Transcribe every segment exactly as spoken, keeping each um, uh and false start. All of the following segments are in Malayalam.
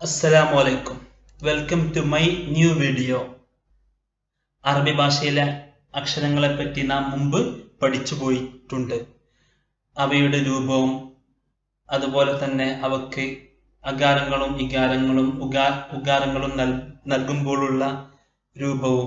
Assalamu alaikum. Welcome to my new video. അറബി ഭാഷയിലെ അക്ഷരങ്ങളെ പറ്റി നാം മുമ്പ് പഠിച്ചു പോയിട്ടുണ്ട്. അവയുടെ രൂപവും അതുപോലെ തന്നെ അവക്ക് അകാരങ്ങളും ഇകാരങ്ങളും ഉഗാ ഉകാരങ്ങളും നൽകുമ്പോഴുള്ള രൂപവും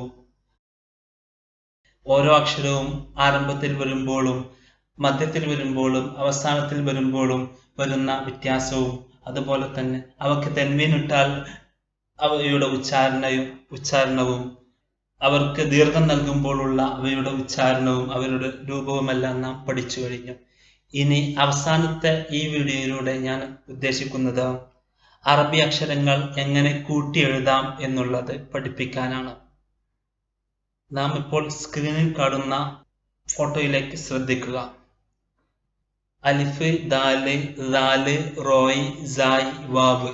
ഓരോ അക്ഷരവും ആരംഭത്തിൽ വരുമ്പോഴും മധ്യത്തിൽ വരുമ്പോഴും അവസാനത്തിൽ വരുമ്പോഴും വരുന്ന വ്യത്യാസവും അതുപോലെ തന്നെ അവക്ക് തെൻവീനിട്ടാൽ അവയുടെ ഉച്ചാരണയും ഉച്ചാരണവും അവർക്ക് ദീർഘം നൽകുമ്പോഴുള്ള അവയുടെ ഉച്ചാരണവും അവരുടെ രൂപവുമെല്ലാം നാം പഠിച്ചു കഴിഞ്ഞു. ഇനി അവസാനത്തെ ഈ വീഡിയോയിലൂടെ ഞാൻ ഉദ്ദേശിക്കുന്നത് അറബി അക്ഷരങ്ങൾ എങ്ങനെ കൂട്ടി എഴുതാം എന്നുള്ളത് പഠിപ്പിക്കാനാണ്. നാം ഇപ്പോൾ സ്ക്രീനിൽ കാണുന്ന ഫോട്ടോയിലേക്ക് ശ്രദ്ധിക്കുക. അലിഫ്, ദാല്, ദാല്, റോയ്, സായ്, വാവ്.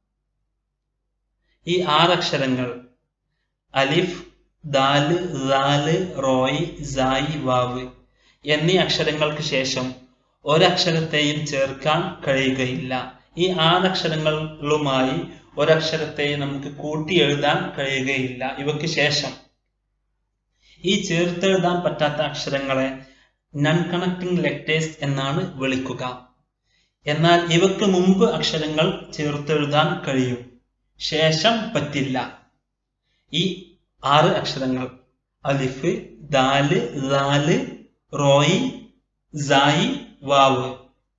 ഈ ആറക്ഷരങ്ങൾ അലിഫ്, ദാല്, ദാല്, റോയ്, സായ്, വാവ് എന്നീ അക്ഷരങ്ങൾക്ക് ശേഷം ഒരക്ഷരത്തെയും ചേർക്കാൻ കഴിയുകയില്ല. ഈ ആറക്ഷരങ്ങളുമായി ഒരക്ഷരത്തെയും നമുക്ക് കൂട്ടി എഴുതാൻ കഴിയുകയില്ല. ഇവയ്ക്ക് ശേഷം ഈ ചേർത്തെഴുതാൻ പറ്റാത്ത അക്ഷരങ്ങളെ നൺ കണക്റ്റിംഗ് ലെറ്റേഴ്സ് എന്നാണ് വിളിക്കുക. എന്നാൽ ഇവക്ക് മുമ്പ് അക്ഷരങ്ങൾ ചേർത്തെഴുതാൻ കഴിയും, ശേഷം പറ്റില്ല. ഈ ആറ് അക്ഷരങ്ങൾ അലിഫ്, ദാല്, ദാല്, റോയ്, സായ്, വാവ്.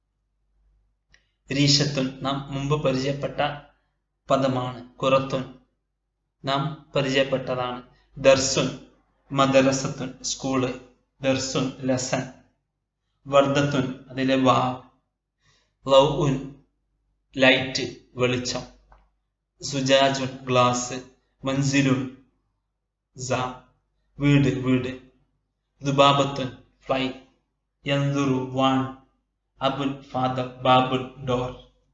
രീശത്തുൻ നാം മുമ്പ് പരിചയപ്പെട്ട പദമാണ്. ഖുറത്തുൻ നാം പരിചയപ്പെട്ടതാണ്. ദർസുൻ മദ്രസത്തുൻ സ്കൂള്, ദർസുൻ ലെസൺ. വർദ്ധത്തുൻ അതിലെ വാ. ലൗഉൻ ലൈറ്റ് വെളിച്ചം. സുജാജുൻ ഗ്ലാസ്. മൻസിലുൻ സ വീട് വീട്. ദുബാബത്തുൻ ഫ്ലൈ. യൻദുറു വാൺ. അബുൻ ഫാദർ. ബാബുൻ ഡോർ.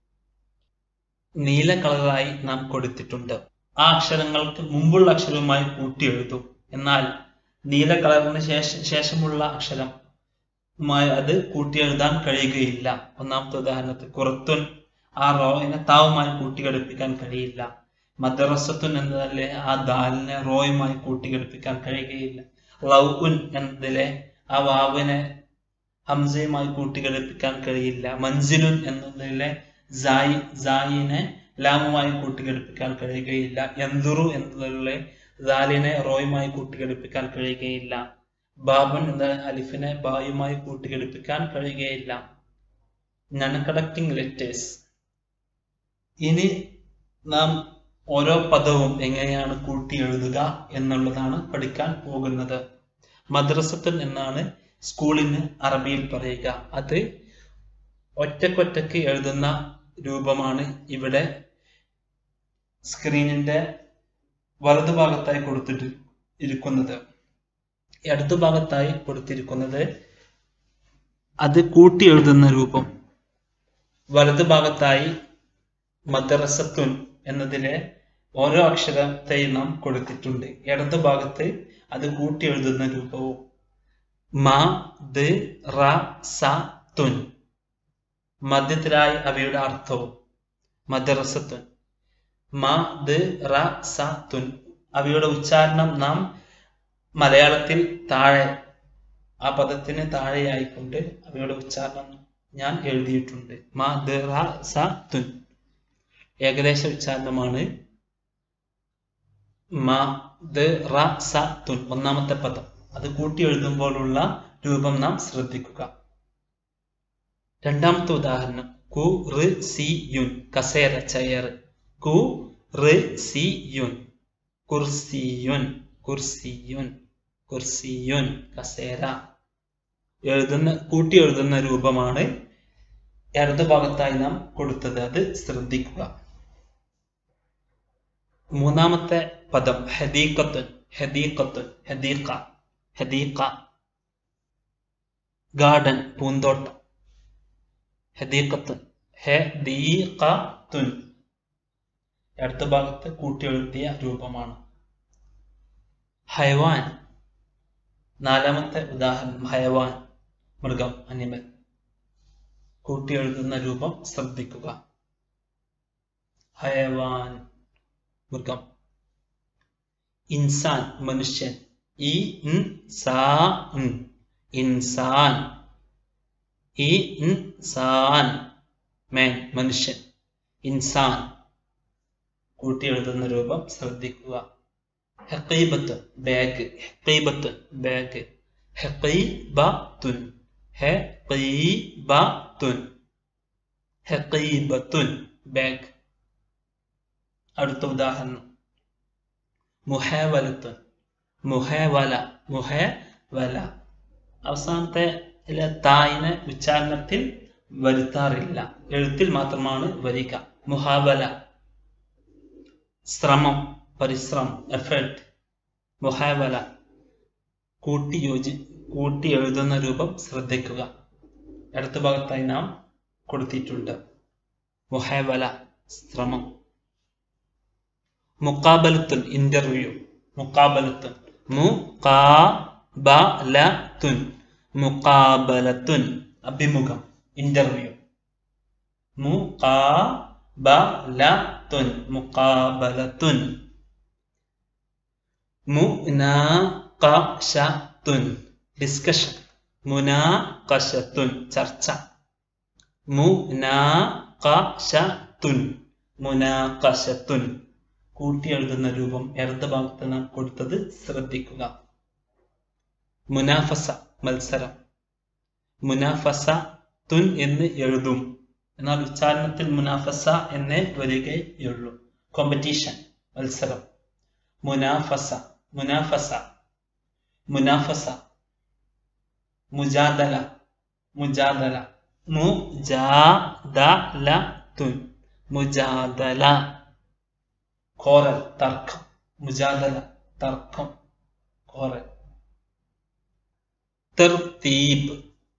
നീല കളറായി നാം കൊടുത്തിട്ടുണ്ട്. ആ അക്ഷരങ്ങൾക്ക് മുമ്പുള്ള അക്ഷരവുമായി കൂട്ടി എഴുതും. എന്നാൽ നീല കളറിന് ശേഷം ശേഷമുള്ള അക്ഷരം അത് കൂട്ടി എഴുതാൻ കഴിയുകയില്ല. ഒന്നാമത്തെ ഉദാഹരണത്തിൽ ഖുറത്തുൻ, ആ റോയിനെ താവുമായി കൂട്ടിഘടിപ്പിക്കാൻ കഴിയില്ല. മദ്രസത്തുൻ എന്നതിലെ ആ ദാലിനെ റോയുമായി കൂട്ടിഘടിപ്പിക്കാൻ കഴിയുകയില്ല. ലൗഉൻ എന്നതിലെ ആ വാവിനെ ഹംസയുമായി കൂട്ടിഘടിപ്പിക്കാൻ കഴിയില്ല. മൻസിലുൻ എന്നതിലെ സായി സായിനെ ലാമുമായി കൂട്ടിഘടിപ്പിക്കാൻ കഴിയുകയില്ല. യൻദുറു എന്നതിലെ ദാലിനെ റോയുമായി കൂട്ടിഘടിപ്പിക്കാൻ കഴിയുകയില്ല. ബാബുൻ എന്ന അലിഫിനെ ബായുമായി കൂട്ടിഘടിപ്പിക്കാൻ കഴിയുകയില്ല. Non connecting letters. ഇനി നാം ഓരോ പദവും എങ്ങനെയാണ് കൂട്ടി എഴുതുക എന്നുള്ളതാണ് പഠിക്കാൻ പോകുന്നത്. മദ്രസത്തുൻ എന്നാണ് സ്കൂളിന് അറബിയിൽ പറയുക. അത് ഒറ്റക്കൊറ്റക്ക് എഴുതുന്ന രൂപമാണ് ഇവിടെ സ്ക്രീനിന്റെ വലതുഭാഗത്തായി കൊടുത്തിട്ട് ഇരിക്കുന്നത്. ഇടതുഭാഗത്തായി കൊടുത്തിരിക്കുന്നത് അത് കൂട്ടി എഴുതുന്ന രൂപം. വലതുഭാഗത്തായി മദ്രസത്തുൻ എന്നതിലെ ഓരോ അക്ഷരത്തെയും നാം കൊടുത്തിട്ടുണ്ട്. ഇടതുഭാഗത്ത് അത് കൂട്ടി എഴുതുന്ന രൂപവും. മ ദ് റ സ തുൻ. മധ്യത്തിലായി അവയുടെ അർത്ഥവും. മദ്രസത്തുൻ. മ ദ് റ സ തുൻ. അവയുടെ ഉച്ചാരണം നാം മലയാളത്തിൽ താഴെ ആ പദത്തിന് താഴെയായിക്കൊണ്ട് അവയുടെ ഉച്ചാരണം ഞാൻ എഴുതിയിട്ടുണ്ട്. മ ദ് റ സ തുൻ ഏകദേശ ഉച്ചാരണമാണ്. മ ദ് റ സ തുൻ ഒന്നാമത്തെ പദം. അത് കൂട്ടി എഴുതുമ്പോഴുള്ള രൂപം നാം ശ്രദ്ധിക്കുക. രണ്ടാമത്തെ ഉദാഹരണം കു റ് സി യുൻ കസേര ചെയർ. കു റ് സി യുൻ കുർസിയുൻ കുർസിയുൻ കുർസിയുൻ കസേര. എഴുതുന്ന കൂട്ടി എഴുതുന്ന രൂപമാണ് ഇടതുഭാഗത്തായി നാം കൊടുത്തത്. അത് ശ്രദ്ധിക്കുക. മൂന്നാമത്തെ പദം ഹദീഖത്തുൻ. ഹദീഖത്തുൻ ഹദീഖ ഹദീഖ ഗാർഡൻ പൂന്തോട്ടം. ഹദീഖത്തുൻ ഹദീഖത്തുൻ അടുത്ത ഭാഗത്ത് കൂട്ടി എഴുതിയ രൂപമാണ്. ഹയവാൻ നാലാമത്തെ ഉദാഹരണം. ഹയവാൻ മൃഗം, അനിമൽ. കൂട്ടി എഴുതുന്ന രൂപം ശ്രദ്ധിക്കുക. ഹയവാൻ മൃഗം. ഇൻസാൻ മനുഷ്യൻ. ഇ ഇൻ സാ ഇൻ ഇൻസാൻ. ഇ ഇൻ സാൻ മാൻ മനുഷ്യൻ. ഇൻസാൻ കൂട്ടി എഴുതുന്ന രൂപം ശ്രദ്ധിക്കുക. ഹഖീബത്ത് ബാഗ്. ഹഖീബത്ത് ബാഗ്. ഹഖീബത്തുൻ ഹഖീബത്തുൻ ഹഖീബത്തുൻ ബാഗ്. അടുത്ത ഉദാഹരണം മുഹാവലത്തുൻ. മുഹാവല മുഹാവല അവസാനത്തെ തായിനെ ഉച്ചാരണത്തിൽ വരുത്താറില്ല, എഴുത്തിൽ മാത്രമാണ് വരിക. മുഹാവല ശ്രമം, പരിശ്രമം, എഫേർട്ട്. മുഹാവല കൂട്ടി യോജി കൂട്ടി എഴുതുന്ന രൂപം ശ്രദ്ധിക്കുക. അടുത്ത ഭാഗത്തായി നാം കൊടുത്തിട്ടുണ്ട് മുഹാവല ശ്രമം. മുഖാബലത്തുൻ ഇന്റർവ്യൂ. മുഖാബലത്തുൻ മുഖാബലത്തുൻ മുഖാബലത്തുൻ അഭിമുഖം, ഇന്റർവ്യൂ. മുഖാബലത്തുൻ മുഖാബലത്തുൻ. മുനാഖശത്തുൻ ഡിസ്കഷൻ. മുനാഖശത്തുൻ ചർച്ച. മുനാഖശത്തുൻ മുനാഖശത്തുൻ കൂട്ടി എഴുതുന്ന രൂപം ഇടത് ഭാഗത്ത് നാം കൊടുത്തത് ശ്രദ്ധിക്കുക. മുനാഫസ മത്സരം. മുനാഫസ തുൻ എന്ന് എഴുതും, എന്നാൽ ഉച്ചാരണത്തിൽ മുനാഫസ എന്നേ വരികയുള്ളൂ. കോമ്പറ്റീഷൻ മത്സരം. മുനാഫസ മുനാഫസ മുനാഫസ. മുജാദല മുജാദല മുജാദലത്തുൻ മുജാദല. കോറൽ തർക്കം. മുജാദല തർക്കം, കോറൽ. തർതീബ്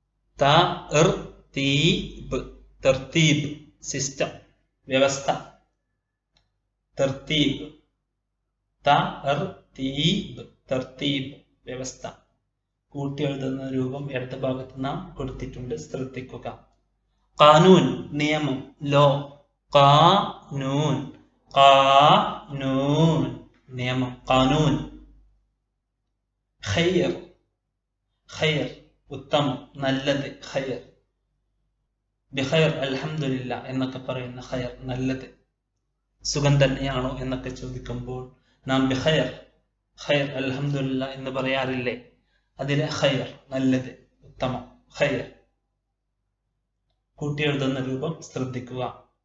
തർതീബ് തർതീബ് സിസ്റ്റം, വ്യവസ്ഥ. തർതീബ് തർതീബ് തർതീബ് വ്യവസ്ഥ കൂട്ടി എഴുതുന്ന രൂപം ഇടത് ഭാഗത്ത് നാം കൊടുത്തിട്ടുണ്ട്, ശ്രദ്ധിക്കുക. ഖാനൂൻ നിയമം, ലോ. ഖാനൂൻ ഖാനൂൻ നിയമം, ഖാനൂൻ. ഖൈർ ഖൈർ ഉത്തമം, നല്ലത്. ഖൈർ ബിഖൈർ അൽഹംദുലില്ലാ എന്നൊക്കെ പറയുന്ന ഖൈർ നല്ലത്. സുഖം തന്നെയാണോ എന്നൊക്കെ ചോദിക്കുമ്പോൾ നാം ബിഖൈർ ഖൈർ അൽഹംദുലില്ലാ എന്ന് പറയാറില്ലേ? അതിലെ ഖൈർ നല്ലത്, ഉത്തമം. ഖൈർ കൂട്ടി എഴുതുന്ന രൂപം ശ്രദ്ധിക്കുക.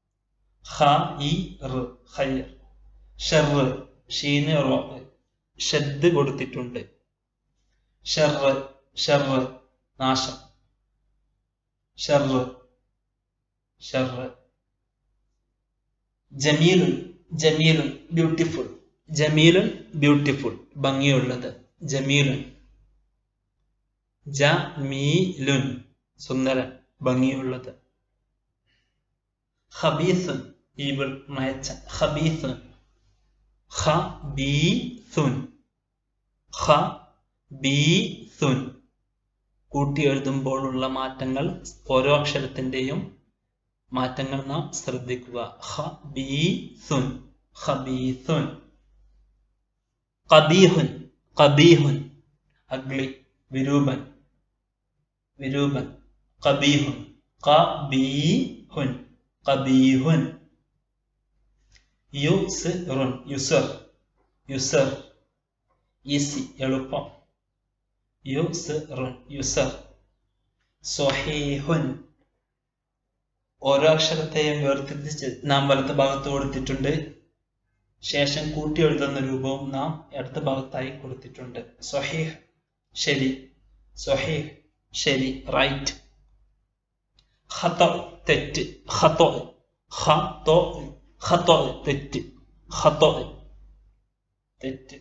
ഖൈർ ഖൈർ. ഷർറ് ഷീന് റോ ഷദ് കൊടുത്തിട്ടുണ്ട്. ഷർറ് ഷർറ് നാശം. ഷർറ് ഷർറ്. ജമീലുൻ ജമീലുൻ ബ്യൂട്ടിഫുൾ. ജമീലുൻ ബ്യൂട്ടിഫുൾ ഭംഗിയുള്ളത്. ജമീലുൻ. ജമീലുൻ സുന്ദരൻ ഭംഗിയുള്ളത്. ഖബീസുൻ ഈവിൾ മയച്ച. ഖബീസുൻ ഖബീസുൻ ഖബീസുൻ കൂട്ടി എഴുതുമ്പോഴുള്ള മാറ്റങ്ങൾ, ഓരോ അക്ഷരത്തിന്റെയും മാറ്റങ്ങൾ നാം ശ്രദ്ധിക്കുക. ഖബീസുൻ ഖബീസുൻ. ഖബീഹുൻ ഖബീഹുൻ അഗ്ലി വിരൂപൻ വിരൂപൻ. ഖബീഹുൻ ഖബീഹുൻ ഖബീഹുൻ. യുസ്റുൻ യുസർ യുസർ ഈസി എളുപ്പം. യുസ്റുൻ യുസർ. സ്വഹീഹുൻ ഓരോ അക്ഷരത്തെയും വേർതിരിച്ച് നാം വലത്ത് ഭാഗത്ത് കൊടുത്തിട്ടുണ്ട്. ശേഷം കൂട്ടി എഴുതുന്ന രൂപവും നാം ഇടത് ഭാഗത്തായി കൊടുത്തിട്ടുണ്ട്. സ്വഹീഹ് ശരി. സ്വഹീഹ് ശരി, റൈറ്റ്. ഖത തെറ്റ്. ഖത ഖത ഖത തെറ്റ്. ഖത തെറ്റ്.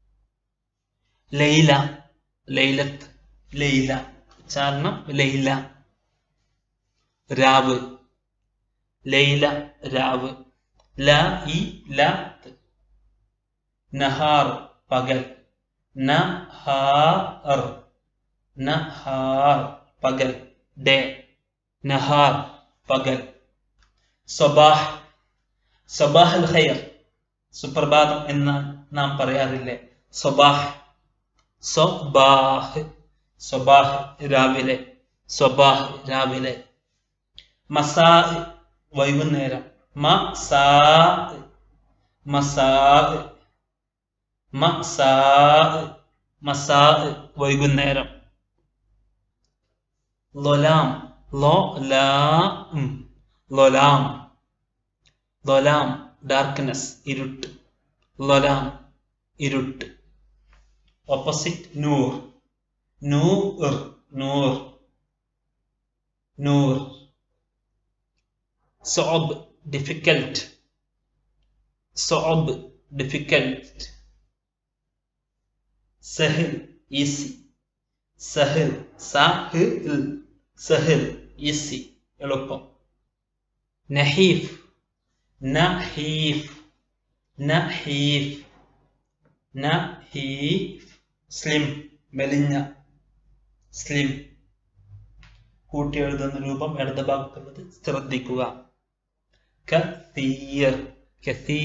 ലൈല ലൈലത്ത്. ലൈല ഉച്ചാരണം ലൈല. രാവ്. ലൈല രാവ്. ലൈലത്ത്. നഹാർ പകൽ. നഹാർ നഹാർ പകൽ. ഡേ. നഹാർ പകൽ. സ്വബാഹ് സബാഹ് അൽ ഖൈർ, സുപ്രഭാതം എന്ന് നാം പറയാറില്ലേ? സബാഹ്, സബാഹ്, സബാഹ് രാവിലെ, സബാഹ് രാവിലെ. മസാ വൈകുന്നേരം, മസാ, മസാ, മസാ, മസാ വൈകുന്നേരം. ലൊലാം, ലൊലാം, ലൊലാം, ലൊലാം ഡാർക്ക്നെസ്, ഇരുട്ട്. ലൊലാം ഇരുട്ട്. ഓപ്പോസിറ്റ് നൂർ, നൂർ, നൂർ, നൂർ. സഅബ് difficult, സഅബ് difficult. സഹൽ easy, സഹൽ, സഹൽ, സഹൽ easy എളുപ്പം. നഹീഫ്, നഹീഫ്, നഹീഫ്, നഹീഫ് സ്ലിം മെലിഞ്ഞ, സ്ലിം. കൂട്ടി എഴുതുന്ന രൂപം ഇടത് ഭാഗത്തുള്ളത് ശ്രദ്ധിക്കുക. കസീർ, കസീർ,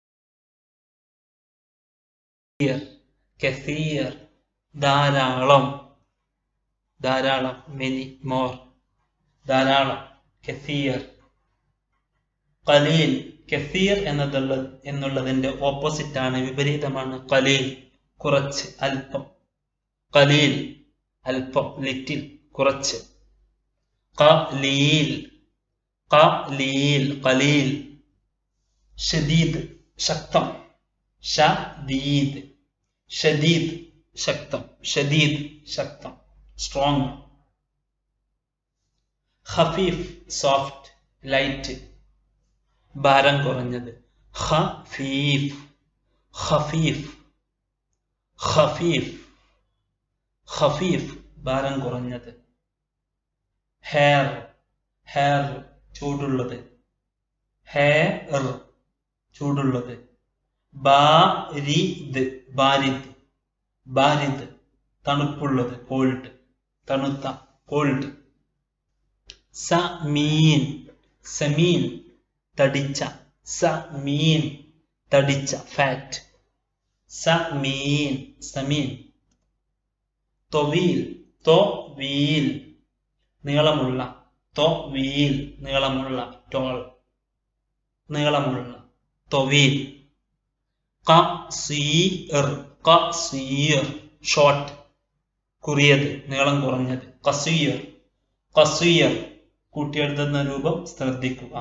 കസീർ ധാരാളം, ധാരാളം, മെനി, മോർ, ധാരാളം, കസീർ. ഖലീൽ, കസീർ എന്നതുള്ള എന്നുള്ളതിന്റെ ഓപ്പോസിറ്റ് ആണ്, വിപരീതമാണ് ഖലീൽ, കുറച്ച്, അല്പം. ഖലീൽ അല്പം, ലിറ്റിൽ, കുറച്ച്. ഖലീൽ, ഖലീൽ, ഖലീൽ. ഷദീദ് ശക്തം, ഷദീദ്, ഷദീദ് ശക്തം, ഷദീദ് ശക്തം, സ്ട്രോങ്. ഖഫീഫ് സോഫ്റ്റ്, ലൈറ്റ്, ഭാരം കുറഞ്ഞത്. ഖഫീഫ്, ഖഫീഫ്, ഖഫീഫ്, ഖഫീഫ് ഭാരം കുറഞ്ഞത്. ഹെയർ, ഹെയർ ചൂടുള്ളത്, ഹെയർ ചൂടുള്ളത്. ബാരിദ്, ബാരിദ്, ബാരിദ് തണുപ്പുള്ളത്, കോൾഡ്, തണുത്ത, കോൾഡ്. സമീൻ, സമീൻ തടിച്ച, സമീൻ തടിച്ച, ഫാറ്റ്, സമീൻ, സമീൻ. തൊവീൽ, തൊവീൽ നീളമുള്ള, തൊവീൽ നീളമുള്ള, ടോൾ, നീളമുള്ള, തൊവീൽ. ഖസീർ, ഖസീർ ഷോർട്ട്, കുറിയത്, നീളം കുറഞ്ഞത്. ഖസീർ, ഖസീർ കൂട്ടിയെഴുതുന്ന രൂപം ശ്രദ്ധിക്കുക.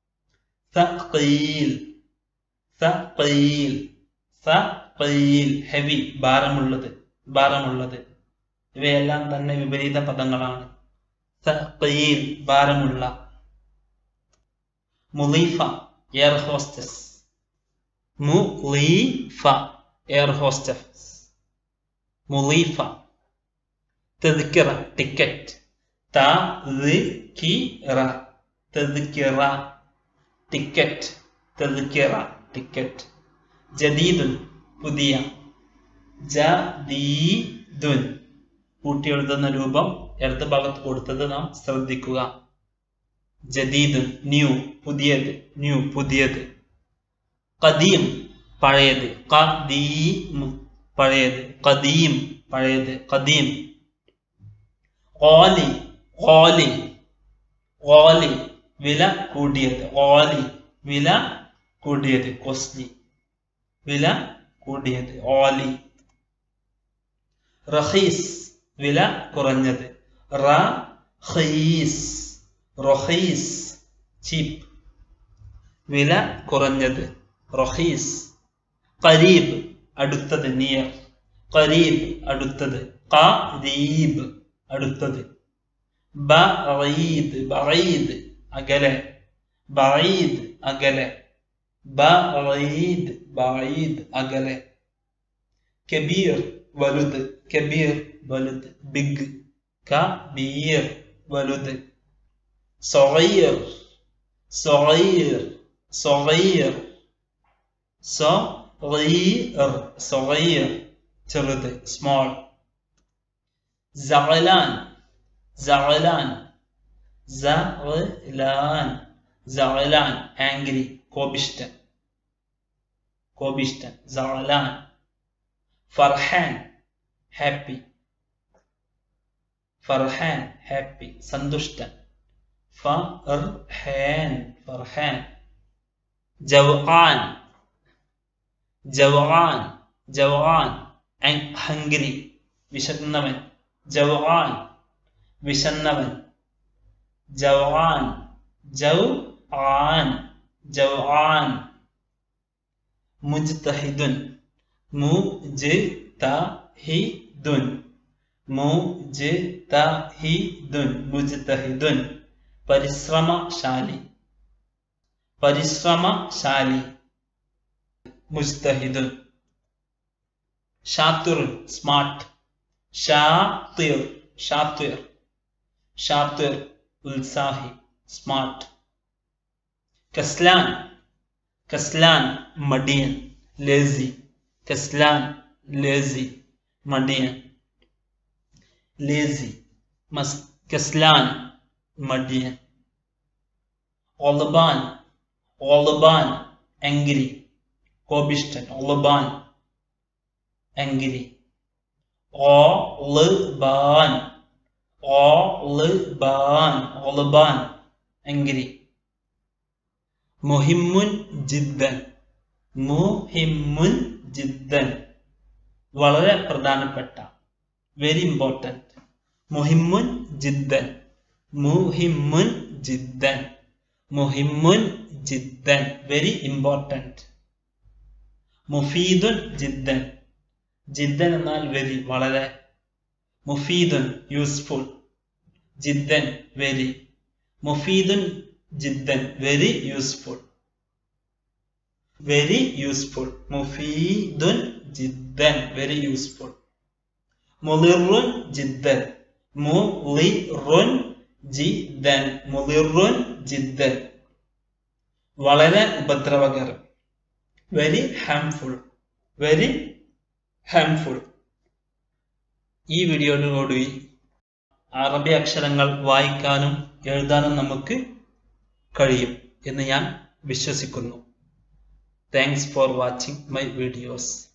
സഖീൽ, സഖീൽ, സഖീൽ ഹെവി, ഭാരമുള്ളത്, ഭാരമുള്ളത്. ഇവയെല്ലാം തന്നെ വിപരീത പദങ്ങളാണ്. സഖീൽ ഭാരമുള്ള. മുളീഫ എയർ ഹോസ്റ്റസ്, മുളീഫ എയർ ഹോസ്റ്റസ്, മുളീഫ. തദ്കിറ ടിക്കറ്റ്, തദ്കിറ, തദ്കിറ ടിക്കറ്റ്, തദ്കിറ ടിക്കറ്റ്. ജദീദുൻ പുതിയ, ജദീദുൻ കൂട്ടി എഴുതുന്ന രൂപം ഇടത് ഭാഗത്ത് കൊടുത്തത് നാം ശ്രദ്ധിക്കുക. ജദീദുൻ ന്യൂ, പുതിയത്, ന്യൂ പുതിയത്. ഖദീം പഴയത്, ഖദീം പഴയത്, ഖദീം പഴയത്, ഖദീം. ഖാലി, ഖാലി, ഖാലി വില കൂടിയത്, ഖാലി വില കൂടിയത്, കോസ്റ്റ്ലി, വില കൂടിയത്, ഖാലി. റഖീസ് വില കുറഞ്ഞത്, റഖീസ്, റഖീസ് ചീപ്പ്, വില കുറഞ്ഞത്, റഖീസ്. ഖരീബ് അടുത്തത്, നിയർ, ഖരീബ് അടുത്തത്, ഖരീബ് അടുത്തത്. ബഈദ്, ബഈദ് അകലെ, ബഈദ് അകലെ, ബഈദ്, ബഈദ് അകലെ. കബീർ വലുത്, കബീർ വലുത്, ബിഗ്, കബീർ വലുത്. സഗീർ, സഗീർ, സഗീർ, സഗീർ, സഗീർ ചെറുത്, സ്മോൾ. സഅലാൻ, സഅലാൻ, സഅലാൻ, സഅലാൻ ആംഗ്രി, കോപിഷ്ഠൻ കോപിഷ്ഠൻ സഅലാൻ ഫർഹാൻ ഹാപ്പി ഫർഹാൻ ഹാപ്പി സന്തുഷ്ടൻ ഫർഹാൻ ഫർഹാൻ ജവആൻ ജവആൻ ജവആൻ ഹംഗ്രി വിശന്നവൻ ജവആൻ വിശന്നവൻ ജവആൻ ജവആൻ ജവആൻ മുജ്തഹിദുൻ മുജ്തഹിദുൻ മുജ്തഹിദുൻ മുജ്തഹിദുൻ പരിശ്രമശാലി പരിശ്രമശാലി മുജ്തഹിദുൻ ഷാത്തിറുൻ സ്മാർട്ട് ഷാത്തിർ ഷാത്തിർ ഷാത്തിർ ഉത്സാഹി സ്മാർട്ട് കസ്ലാൻ കസ്ലാൻ മടിയൻ ലേസി കസ്ലാൻ ലേസി മടിയൻ ലേസി മസ് കസ്ലാൻ മടിയൻ ഒളബാൻ ഒളബാൻ എങ്കിരി കോപിഷ്ഠൻ ഒളബാൻ എങ്കിരി ഒളബാൻ ഒളബാൻ ഒളബാൻ എങ്കിരി മുഹിമ്മുൻ ജിദ്ദൻ മുഹിമ്മുൻ ജിദ്ദൻ വളരെ പ്രധാനപ്പെട്ട വെരി ഇമ്പോർട്ടൻറ്റ് മുഹിമ്മുൻ ജിദ്ദൻ മുഹിമ്മുൻ ജിദ്ദൻ മുഹിമ്മുൻ ജിദ്ദൻ വെരി ഇമ്പോർട്ടൻറ്റ് മുഫീദുൻ ജിദ്ദൻ ജിദ്ദൻ എന്നാൽ വെരി വളരെ മുഫീദുൻ യൂസ്ഫുൾ ജിദ്ദൻ വെരി മുഫീദുൻ ജിദ്ദൻ വെരി യൂസ്ഫുൾ വെരി യൂസ്ഫുൾ മുഫീദുൻ ജിദ്ദൻ വെരി യൂസ്ഫുൾ മുളിറുൻ ജിദ്ദൻ മുളിറുൻ ജിദ്ദൻ മുളിറുൻ ജിദ്ദൻ വളരെ ഉപദ്രവകരം വെരി ഹാംഫുൾ വെരി ഹാംഫുൾ ഈ വീഡിയോയോടുകൂടി അറബി അക്ഷരങ്ങൾ വായിക്കാനും എഴുതാനും നമുക്ക് കഴിയും എന്ന് ഞാൻ വിശ്വസിക്കുന്നു. Thanks for watching my videos.